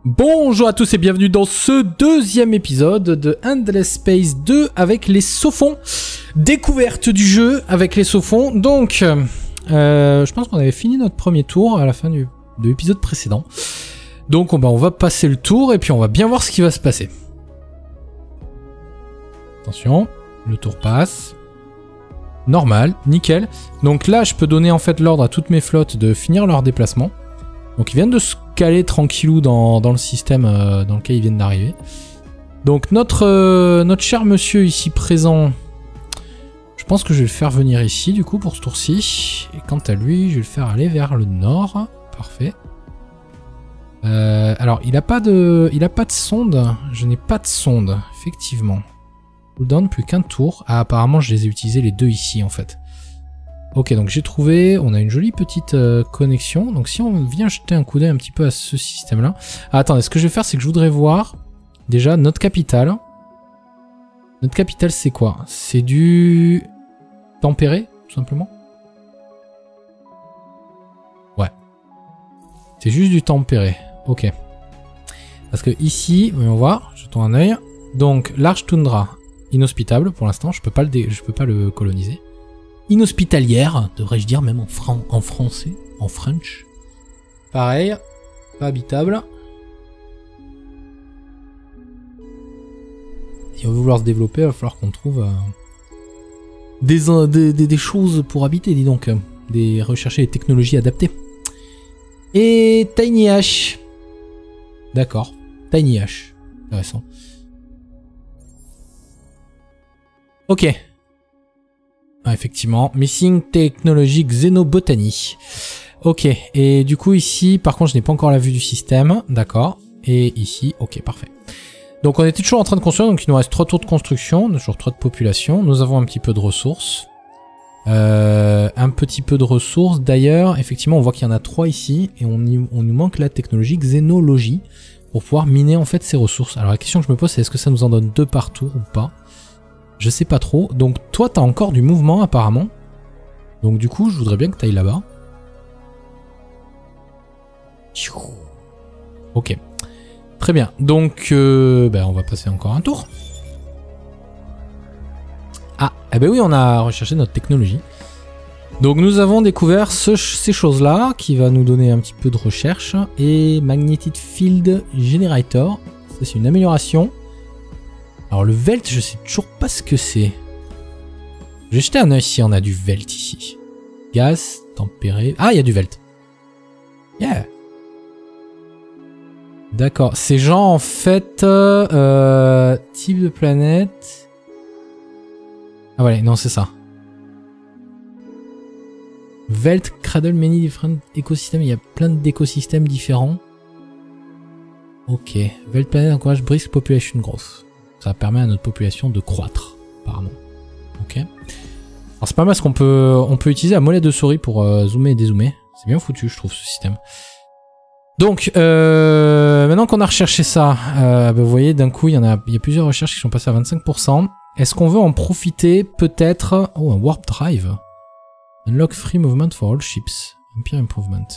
Bonjour à tous et bienvenue dans ce deuxième épisode de Endless Space 2 avec les Sophons. Découverte du jeu avec les Sophons. Donc, je pense qu'on avait fini notre premier tour à la fin de l'épisode précédent. Donc on va passer le tour et puis on va bien voir ce qui va se passer. Attention, le tour passe. Normal, nickel. Donc là, je peux donner en fait l'ordre à toutes mes flottes de finir leur déplacement. Donc ils viennent de se caler tranquillou dans le système dans lequel ils viennent d'arriver. Donc notre cher monsieur ici présent, je pense que je vais le faire venir ici du coup pour ce tour-ci. Et quant à lui, je vais le faire aller vers le nord. Parfait. Alors il a pas de sonde. Je n'ai pas de sonde, effectivement. Cooldown plus qu'un tour. Ah, apparemment je les ai utilisés les deux ici en fait. Ok, donc j'ai trouvé, on a une jolie petite connexion. Donc si on vient jeter un coup d'œil un petit peu à ce système-là. Ah, attendez, ce que je vais faire, c'est que je voudrais voir déjà notre capitale. Notre capitale, c'est quoi? C'est du tempéré, tout simplement. Ouais. C'est juste du tempéré. Ok. Parce que ici, voyons voir, jetons un œil. Donc large toundra, inhospitable pour l'instant. Je peux pas le coloniser. Inhospitalière, devrais-je dire, même en français, en French. Pareil, pas habitable. Si on veut vouloir se développer, il va falloir qu'on trouve des choses pour habiter, dis donc. Rechercher des technologies adaptées. Et Tiny H. D'accord, Tiny H. Intéressant. Ok. Ah, effectivement, Missing Technology Xenobotany. Ok, et du coup ici, par contre, je n'ai pas encore la vue du système, d'accord. Et ici, ok, parfait. Donc on était toujours en train de construire, donc il nous reste 3 tours de construction, toujours 3 de population. Nous avons un petit peu de ressources. Un petit peu de ressources. D'ailleurs, effectivement, on voit qu'il y en a 3 ici, et on nous manque la technologie Xénologie pour pouvoir miner en fait ces ressources. Alors la question que je me pose, c'est est-ce que ça nous en donne 2 par tour ou pas? Je sais pas trop. Donc toi, t'as encore du mouvement apparemment. Donc du coup, je voudrais bien que t'ailles là-bas. Ok. Très bien. Donc, on va passer encore un tour. Ah, eh ben oui, on a recherché notre technologie. Donc nous avons découvert ces choses-là qui va nous donner un petit peu de recherche. Et Magnetic Field Generator. Ça, c'est une amélioration. Alors le Velt, je sais toujours pas ce que c'est. Je vais jeter un œil si on a du Velt ici. Gaz, tempéré... Ah, il y a du Velt. Yeah. D'accord. Ces gens, en fait... type de planète... Ah ouais, non, c'est ça. Velt cradle many different écosystèmes. Il y a plein d'écosystèmes différents. Ok. Velt planet encourage brisk population growth. Ça permet à notre population de croître, apparemment. Ok. Alors c'est pas mal ce qu'on peut utiliser la molette de souris pour zoomer et dézoomer. C'est bien foutu, je trouve, ce système. Donc, maintenant qu'on a recherché ça, vous voyez, d'un coup, il y a plusieurs recherches qui sont passées à 25%. Est-ce qu'on veut en profiter, peut-être... Oh, un warp drive. Unlock free movement for all ships. Empire improvement.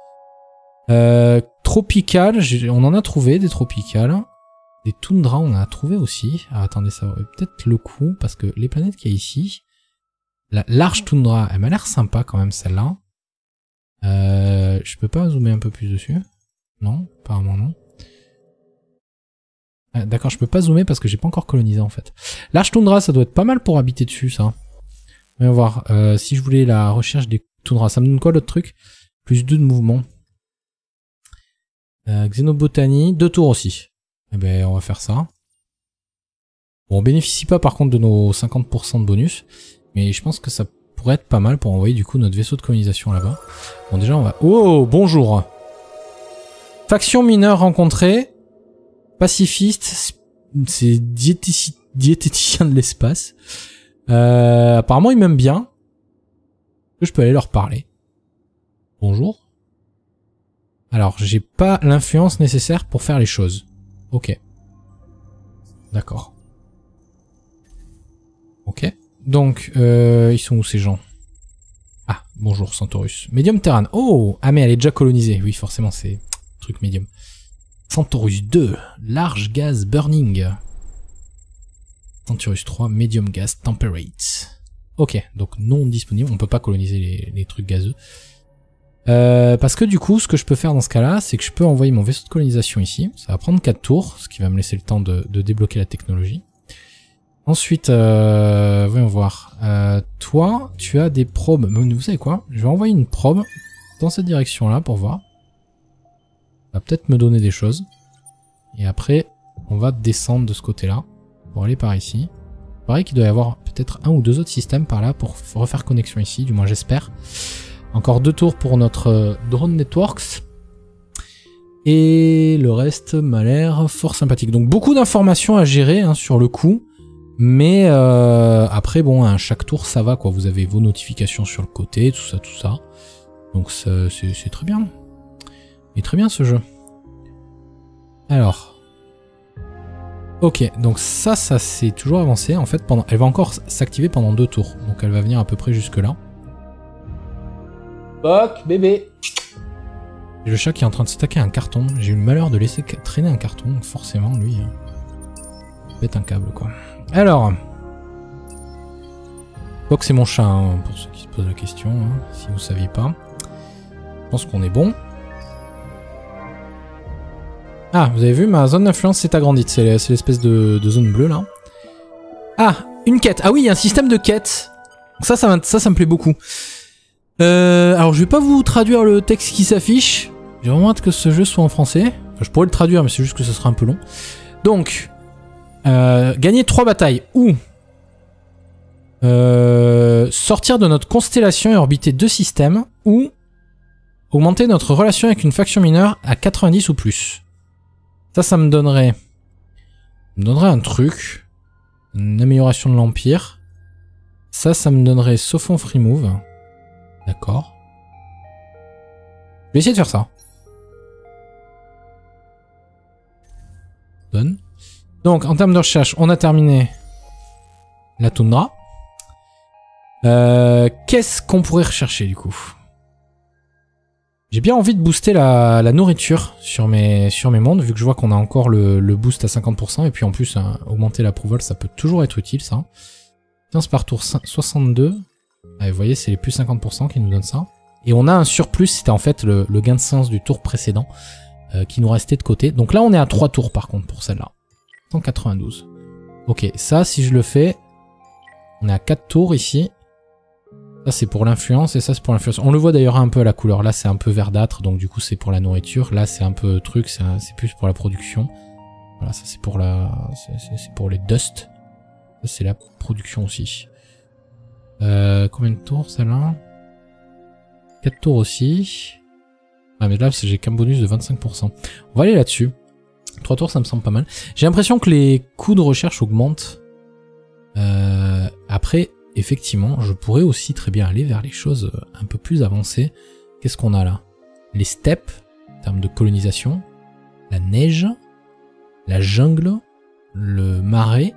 Tropical, on en a trouvé des tropicales. Des toundras, on en a trouvé aussi. Ah, attendez, ça aurait peut-être le coup, parce que les planètes qu'il y a ici... La large toundra, elle m'a l'air sympa quand même, celle-là. Je peux pas zoomer un peu plus dessus? Non, apparemment non. Ah, d'accord, je peux pas zoomer parce que j'ai pas encore colonisé en fait. Large toundra, ça doit être pas mal pour habiter dessus, ça. On va voir. Si je voulais la recherche des toundras, ça me donne quoi l'autre truc? Plus 2 de mouvement. Xénobotanie, 2 tours aussi. Eh ben, on va faire ça. Bon, on bénéficie pas par contre de nos 50% de bonus, mais je pense que ça pourrait être pas mal pour envoyer du coup notre vaisseau de colonisation là-bas. Bon, déjà on va... Oh, bonjour. Faction mineure rencontrée. Pacifiste. C'est diététicien de l'espace. Apparemment ils m'aiment bien. Je peux aller leur parler. Bonjour. Alors, j'ai pas l'influence nécessaire pour faire les choses. Ok. D'accord. Ok. Donc, ils sont où ces gens? Ah, bonjour Centaurus. Medium Terran. Oh! Ah mais elle est déjà colonisée. Oui, forcément, c'est truc médium. Centaurus 2, large gas burning. Centaurus 3, medium gas temperate. Ok, donc non disponible, on peut pas coloniser les trucs gazeux. Parce que du coup, ce que je peux faire dans ce cas-là, c'est que je peux envoyer mon vaisseau de colonisation ici. Ça va prendre 4 tours, ce qui va me laisser le temps de débloquer la technologie. Ensuite, voyons voir. Toi, tu as des probes. Vous savez quoi? Je vais envoyer une probe dans cette direction-là pour voir. Ça va peut-être me donner des choses. Et après, on va descendre de ce côté-là pour aller par ici. Pareil qu'il doit y avoir peut-être un ou deux autres systèmes par là pour refaire connexion ici, du moins j'espère. Encore 2 tours pour notre drone networks. Et le reste m'a l'air fort sympathique. Donc beaucoup d'informations à gérer hein, sur le coup. Mais après, bon, à chaque tour, ça va, quoi. Vous avez vos notifications sur le côté, tout ça, tout ça. Donc c'est très bien. Et très bien ce jeu. Alors. Ok, donc ça c'est toujours avancé. En fait, elle va encore s'activer pendant 2 tours. Donc elle va venir à peu près jusque là. Boc, bébé. Et le chat qui est en train de s'attaquer à un carton. J'ai eu le malheur de laisser traîner un carton. Donc forcément, lui, pète un câble, quoi. Alors. Boc, c'est mon chat, hein, pour ceux qui se posent la question, hein, si vous saviez pas. Je pense qu'on est bon. Ah, vous avez vu, ma zone d'influence s'est agrandie. C'est l'espèce de zone bleue, là. Ah, une quête. Ah oui, il y a un système de quête. Ça me plaît beaucoup. Alors, je vais pas vous traduire le texte qui s'affiche. J'ai vraiment hâte que ce jeu soit en français. Enfin, je pourrais le traduire, mais c'est juste que ça sera un peu long. Donc, gagner 3 batailles. Ou sortir de notre constellation et orbiter 2 systèmes. Ou augmenter notre relation avec une faction mineure à 90 ou plus. Ça me donnerait un truc. Une amélioration de l'Empire. Ça me donnerait Sophon Free Move. D'accord. Je vais essayer de faire ça. Donne. Donc, en termes de recherche, on a terminé la toundra. Qu'est-ce qu'on pourrait rechercher, du coup? J'ai bien envie de booster la nourriture sur mes mondes, vu que je vois qu'on a encore le boost à 50%, et puis en plus, augmenter l'approval, ça peut toujours être utile, ça. 15 par tour, 62. Ah, vous voyez, c'est les plus 50% qui nous donnent ça. Et on a un surplus, c'était en fait le gain de sens du tour précédent qui nous restait de côté. Donc là, on est à 3 tours par contre pour celle-là. 192. Ok, ça, si je le fais, on est à 4 tours ici. Ça, c'est pour l'influence et ça, c'est pour l'influence. On le voit d'ailleurs un peu à la couleur. Là, c'est un peu verdâtre, donc du coup, c'est pour la nourriture. Là, c'est un peu truc, c'est plus pour la production. Voilà, ça, c'est pour c'est pour les dust. Ça, c'est la production aussi. Combien de tours celle-là? 4 tours aussi. Ah mais là j'ai qu'un bonus de 25%. On va aller là-dessus. 3 tours ça me semble pas mal. J'ai l'impression que les coûts de recherche augmentent. Après, effectivement, je pourrais aussi très bien aller vers les choses un peu plus avancées. Qu'est-ce qu'on a là? Les steppes, en termes de colonisation. La neige. La jungle. Le marais.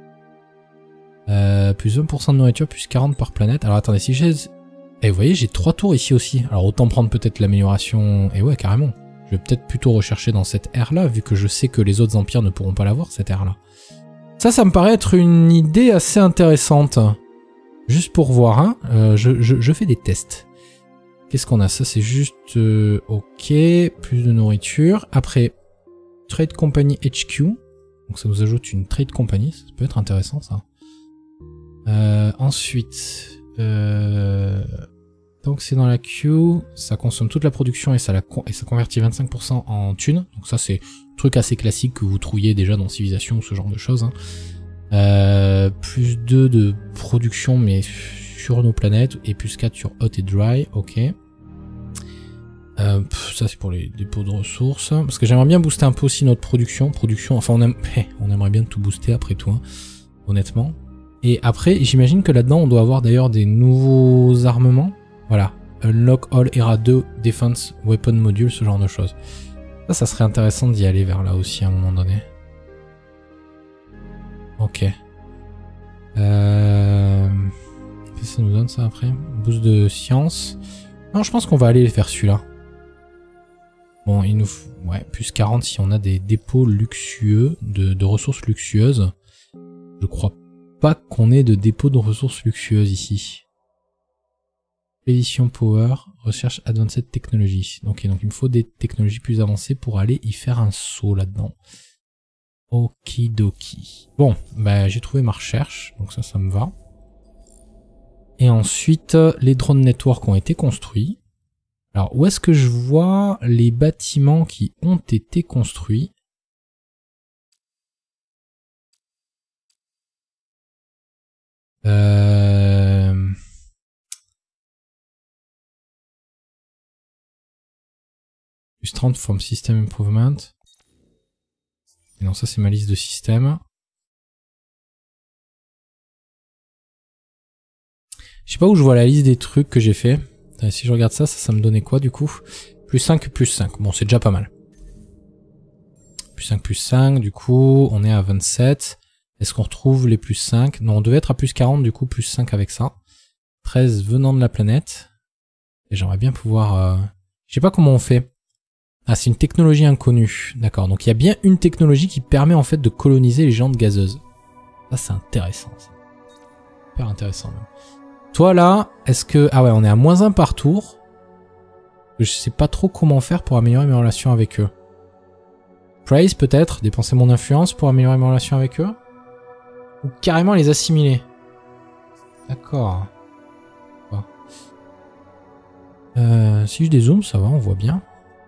Plus 20% de nourriture, plus 40 par planète. Alors attendez, si j'ai... Eh, vous voyez, j'ai 3 tours ici aussi. Alors autant prendre peut-être l'amélioration... Et ouais, carrément. Je vais peut-être plutôt rechercher dans cette ère-là, vu que je sais que les autres empires ne pourront pas l'avoir, cette ère-là. Ça me paraît être une idée assez intéressante. Juste pour voir, hein. Je fais des tests. Qu'est-ce qu'on a? Ça, c'est juste... ok, plus de nourriture. Après, Trade Company HQ. Donc ça nous ajoute une Trade Company. Ça peut être intéressant, ça. Ensuite, tant que c'est dans la queue, ça consomme toute la production et ça convertit 25% en thunes. Donc ça c'est un truc assez classique que vous trouviez déjà dans Civilization ou ce genre de choses. Hein. Plus 2 de production mais sur nos planètes et plus 4 sur hot et dry, ok. Ça c'est pour les dépôts de ressources. Parce que j'aimerais bien booster un peu aussi notre production. Enfin on aimerait bien tout booster après tout, hein, honnêtement. Et après, j'imagine que là-dedans, on doit avoir d'ailleurs des nouveaux armements. Voilà. Unlock All Era 2 Defense Weapon Module, ce genre de choses. Ça serait intéressant d'y aller vers là aussi à un moment donné. Ok. Qu'est-ce que ça nous donne ça après? Boost de science. Non, je pense qu'on va aller vers celui-là. Bon, il nous faut... Ouais, plus 40 si on a des dépôts luxueux, de ressources luxueuses. Je crois pas qu'on ait de dépôts de ressources luxueuses ici. Expédition Power, recherche Advanced Technology. Donc il me faut des technologies plus avancées pour aller y faire un saut là-dedans. Okidoki. Bon, bah j'ai trouvé ma recherche, donc ça me va. Et ensuite, les drone networks ont été construits. Alors, où est-ce que je vois les bâtiments qui ont été construits? Plus 30 from System Improvement. Et non, ça c'est ma liste de systèmes. Je sais pas où je vois la liste des trucs que j'ai fait. Si je regarde ça, ça me donnait quoi du coup? Plus 5, plus 5. Bon, c'est déjà pas mal. Plus 5, plus 5. Du coup, on est à 27. Est-ce qu'on retrouve les plus 5? Non, on devait être à plus 40, du coup, plus 5 avec ça. 13 venant de la planète. Et j'aimerais bien pouvoir... Je sais pas comment on fait. Ah, c'est une technologie inconnue. D'accord, donc il y a bien une technologie qui permet en fait de coloniser les géantes gazeuses. Ça, c'est intéressant. Ça. Super intéressant même. Toi là, est-ce que... Ah ouais, on est à -1 par tour. Je sais pas trop comment faire pour améliorer mes relations avec eux. Praise peut-être, dépenser mon influence pour améliorer mes relations avec eux. Ou carrément les assimiler. D'accord. Si je dézoome, ça va, on voit bien.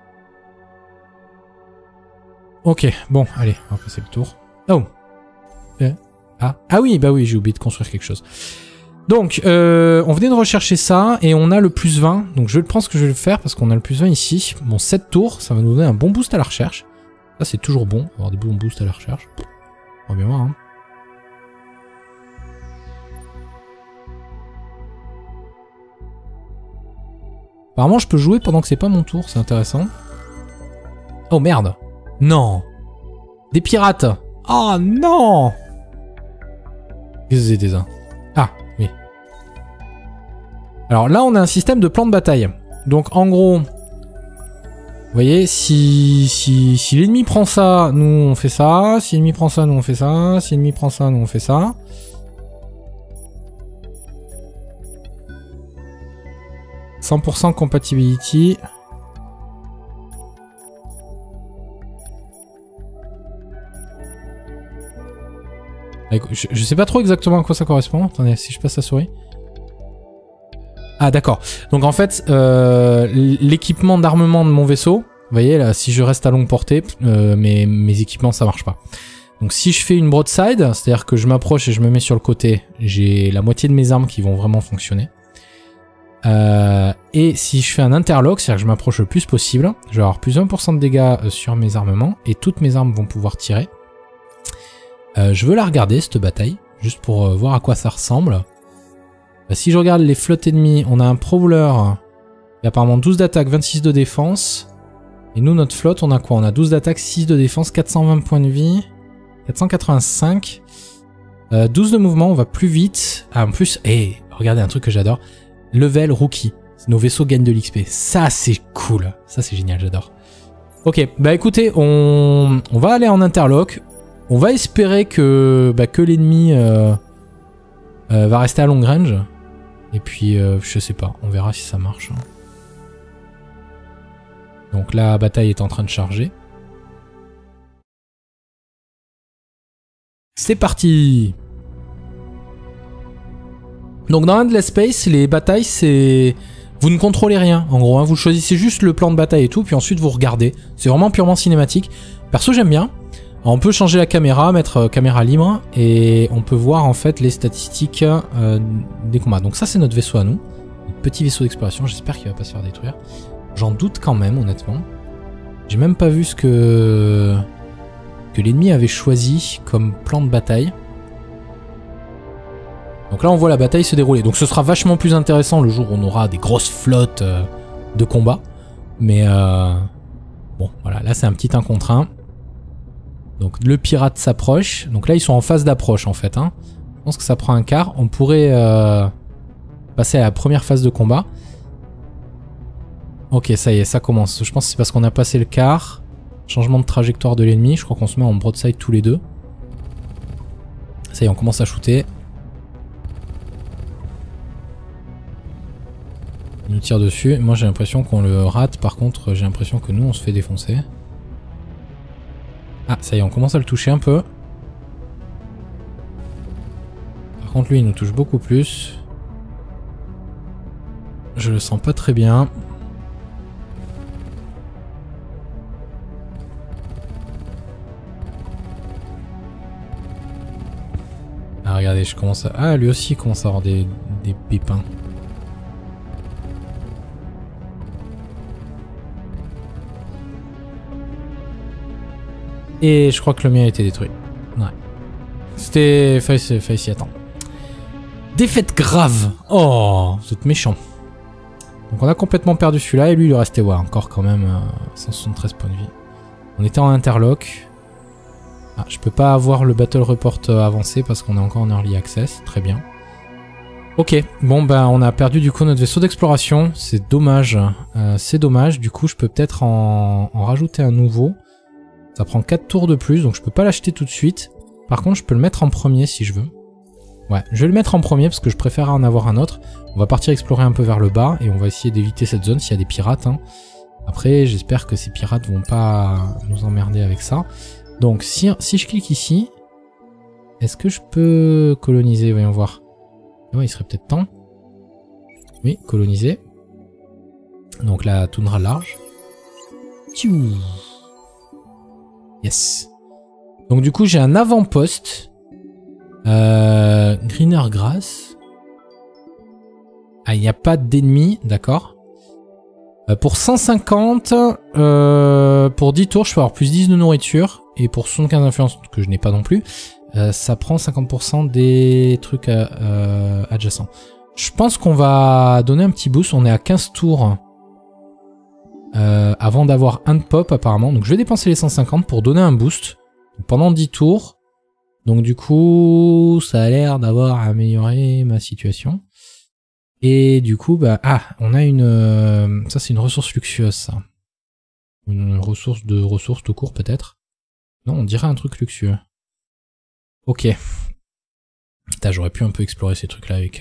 Ok, bon, allez, on va passer le tour. Oh. Ah oui, bah oui, j'ai oublié de construire quelque chose. Donc, on venait de rechercher ça, et on a le plus 20. Donc je pense que je vais le faire, parce qu'on a le plus 20 ici. Bon, 7 tours, ça va nous donner un bon boost à la recherche. Ça, c'est toujours bon, avoir des bons boosts à la recherche. On va bien voir, hein. Apparemment, je peux jouer pendant que c'est pas mon tour, c'est intéressant. Oh merde! Non! Des pirates! Oh non! Qu'est-ce que c'était ça? Ah, oui. Alors là, on a un système de plan de bataille. Donc en gros, vous voyez, si l'ennemi prend ça, nous on fait ça. Si l'ennemi prend ça, nous on fait ça. Si l'ennemi prend ça, nous on fait ça. « 100% compatibility ». Je sais pas trop exactement à quoi ça correspond. Attendez, si je passe la souris. Ah d'accord. Donc en fait, l'équipement d'armement de mon vaisseau, vous voyez là, si je reste à longue portée, mes équipements ça marche pas. Donc si je fais une broadside, c'est-à-dire que je m'approche et je me mets sur le côté, j'ai la moitié de mes armes qui vont vraiment fonctionner. Et si je fais un interlock, c'est-à-dire que je m'approche le plus possible, je vais avoir plus 1% de dégâts sur mes armements et toutes mes armes vont pouvoir tirer. Je veux la regarder cette bataille, juste pour voir à quoi ça ressemble. Si je regarde les flottes ennemies, on a un Prowler qui a apparemment 12 d'attaque, 26 de défense. Et nous, notre flotte, on a quoi? On a 12 d'attaque, 6 de défense, 420 points de vie, 485. 12 de mouvement, on va plus vite. Ah, en plus, regardez un truc que j'adore. Level rookie. Nos vaisseaux gagnent de l'XP. Ça, c'est cool. Ça, c'est génial, j'adore. Ok, bah écoutez, on va aller en interlock. On va espérer que l'ennemi va rester à long range. Et puis, je sais pas, on verra si ça marche. Donc la bataille est en train de charger. C'est parti! Donc dans Endless Space, les batailles, c'est... Vous ne contrôlez rien, en gros. Hein. Vous choisissez juste le plan de bataille et tout, puis ensuite vous regardez. C'est vraiment purement cinématique. Perso, j'aime bien. Alors, on peut changer la caméra, mettre caméra libre, et on peut voir en fait les statistiques des combats. Donc ça, c'est notre vaisseau à nous. Notre petit vaisseau d'exploration, j'espère qu'il va pas se faire détruire. J'en doute quand même, honnêtement. J'ai même pas vu ce que l'ennemi avait choisi comme plan de bataille. Donc là on voit la bataille se dérouler. Donc ce sera vachement plus intéressant le jour où on aura des grosses flottes de combat. Mais bon voilà, là c'est un petit 1 contre 1. Donc le pirate s'approche. Donc là ils sont en phase d'approche en fait. Hein. Je pense que ça prend un quart. On pourrait passer à la première phase de combat. Ok, ça y est, ça commence. Je pense que c'est parce qu'on a passé le quart. Changement de trajectoire de l'ennemi. Je crois qu'on se met en broadside tous les deux. Ça y est, on commence à shooter. Il nous tire dessus. Moi j'ai l'impression qu'on le rate. Par contre, j'ai l'impression que nous on se fait défoncer. Ah, ça y est, on commence à le toucher un peu. Par contre, lui il nous touche beaucoup plus. Je le sens pas très bien. Ah, regardez, je commence à... Ah, lui aussi il commence à avoir des pépins. Et je crois que le mien a été détruit. Ouais. C'était... Fallait s'y attendre. Défaite grave. Oh, vous êtes méchant. Donc on a complètement perdu celui-là et lui il lui restait ouais, encore quand même 173 points de vie. On était en interlock. Ah, je peux pas avoir le battle report avancé parce qu'on est encore en early access. Très bien. Ok, bon ben on a perdu du coup notre vaisseau d'exploration. C'est dommage. C'est dommage. Du coup je peux peut-être en rajouter un nouveau. Ça prend 4 tours de plus, donc je peux pas l'acheter tout de suite. Par contre, je peux le mettre en premier si je veux. Ouais, je vais le mettre en premier parce que je préfère en avoir un autre. On va partir explorer un peu vers le bas et on va essayer d'éviter cette zone s'il y a des pirates. Hein. Après, j'espère que ces pirates vont pas nous emmerder avec ça. Donc, si je clique ici, est-ce que je peux coloniser? Voyons voir. Ouais, il serait peut-être temps. Oui, coloniser. Donc la toundra large. Tchou. Yes. Donc du coup j'ai un avant-poste. Greener Grass. Ah, il n'y a pas d'ennemis, d'accord. Pour 150, pour 10 tours, je peux avoir plus 10 de nourriture. Et pour 75 d'influence, que je n'ai pas non plus, ça prend 50% des trucs adjacents. Je pense qu'on va donner un petit boost. On est à 15 tours. Avant d'avoir un de pop apparemment. Donc je vais dépenser les 150 pour donner un boost pendant 10 tours. Donc du coup ça a l'air d'avoir amélioré ma situation. Et du coup bah on a une ça c'est une ressource luxueuse ça. Une ressource tout court peut-être. Non, on dirait un truc luxueux. Ok. Putain, j'aurais pu un peu explorer ces trucs là avec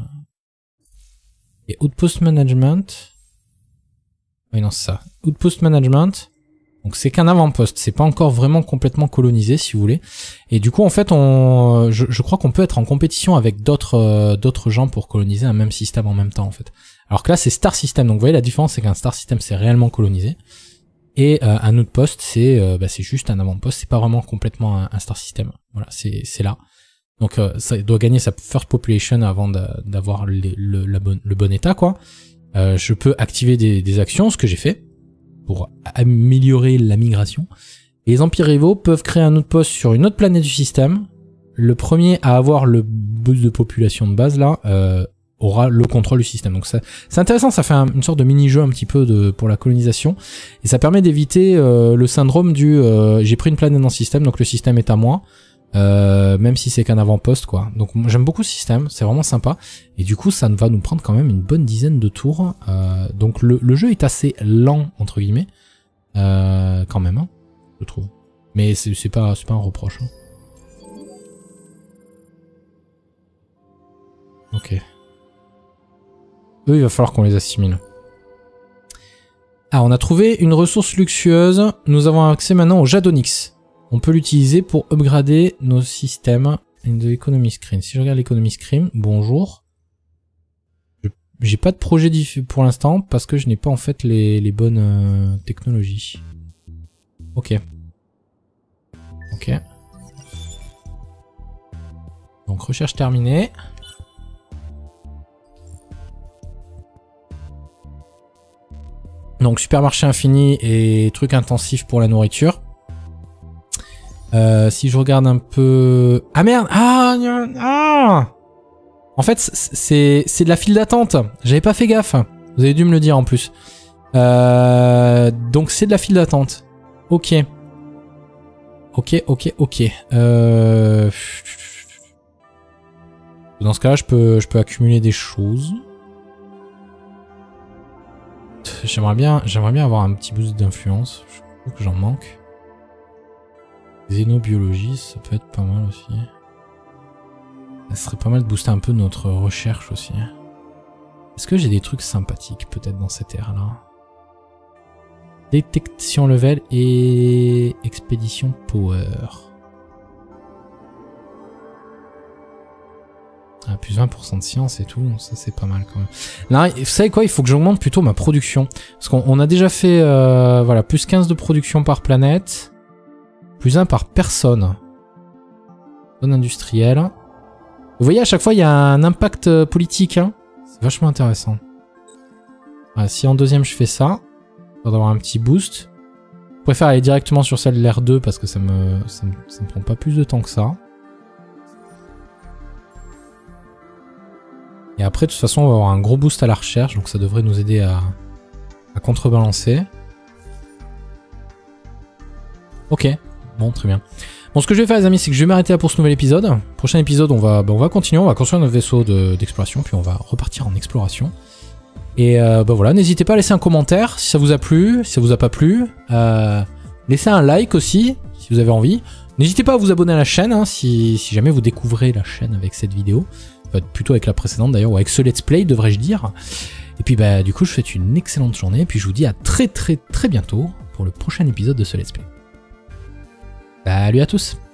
et Outpost Management. Oui, non, c'est ça. Outpost Management. Donc, c'est qu'un avant-poste. C'est pas encore vraiment complètement colonisé, si vous voulez. Et du coup, en fait, je crois qu'on peut être en compétition avec d'autres gens pour coloniser un même système en même temps, en fait. Alors que là, c'est Star System. Donc, vous voyez, la différence, c'est qu'un Star System, c'est réellement colonisé. Et un outpost, c'est juste un avant-poste. C'est pas vraiment complètement un Star System. Voilà, c'est là. Donc, ça doit gagner sa first population avant d'avoir le bon état, quoi. Je peux activer des actions, ce que j'ai fait, pour améliorer la migration. Et les empires rivaux peuvent créer un outpost sur une autre planète du système. Le premier à avoir le boost de population de base, là, aura le contrôle du système. Donc c'est intéressant, ça fait une sorte de mini-jeu un petit peu pour la colonisation. Et ça permet d'éviter le syndrome du j'ai pris une planète dans le système, donc le système est à moi. Même si c'est qu'un avant-poste quoi. Donc j'aime beaucoup ce système, c'est vraiment sympa. Et du coup ça va nous prendre quand même une bonne dizaine de tours. Donc le jeu est assez lent entre guillemets. Quand même, hein, je trouve. Mais c'est pas un reproche. Hein. Ok. Eux il va falloir qu'on les assimile. Ah on a trouvé une ressource luxueuse. Nous avons accès maintenant au Jadonyx. On peut l'utiliser pour upgrader nos systèmes de l'économie screen. Si je regarde l'économie screen, bonjour. J'ai pas de projet pour l'instant parce que je n'ai pas en fait les bonnes technologies. Ok. Ok. Donc recherche terminée. Donc supermarché infini et truc intensif pour la nourriture. Si je regarde un peu... Ah merde! En fait, c'est de la file d'attente. J'avais pas fait gaffe. Vous avez dû me le dire en plus. Donc c'est de la file d'attente. Ok. Ok. Dans ce cas-là, je peux accumuler des choses. J'aimerais bien avoir un petit boost d'influence. Je trouve que j'en manque. Xénobiologie, ça peut être pas mal aussi. Ça serait pas mal de booster un peu notre recherche aussi. Est-ce que j'ai des trucs sympathiques peut-être dans cette ère-là? Détection level et expédition power. Ah, plus 20% de science et tout, ça c'est pas mal quand même. Là, vous savez quoi, il faut que j'augmente plutôt ma production. Parce qu'on a déjà fait, voilà, plus 15 de production par planète. Plus 1 par personne. Zone industrielle. Vous voyez, à chaque fois, il y a un impact politique. Hein. C'est vachement intéressant. Voilà, si en deuxième, je fais ça, on va avoir un petit boost. Je préfère aller directement sur celle de l'R2 parce que ça me prend pas plus de temps que ça. Et après, de toute façon, on va avoir un gros boost à la recherche, donc ça devrait nous aider à contrebalancer. Ok, bon, très bien. Bon, ce que je vais faire, les amis, c'est que je vais m'arrêter là pour ce nouvel épisode. Prochain épisode, on va continuer, on va construire notre vaisseau d'exploration, puis on va repartir en exploration. Et voilà, n'hésitez pas à laisser un commentaire si ça vous a plu, si ça vous a pas plu. Laissez un like aussi, si vous avez envie. N'hésitez pas à vous abonner à la chaîne, hein, si jamais vous découvrez la chaîne avec cette vidéo. Plutôt avec la précédente d'ailleurs, ou avec ce let's play devrais-je dire. Et puis bah du coup je vous souhaite une excellente journée, et puis je vous dis à très bientôt pour le prochain épisode de ce let's play. Salut à tous.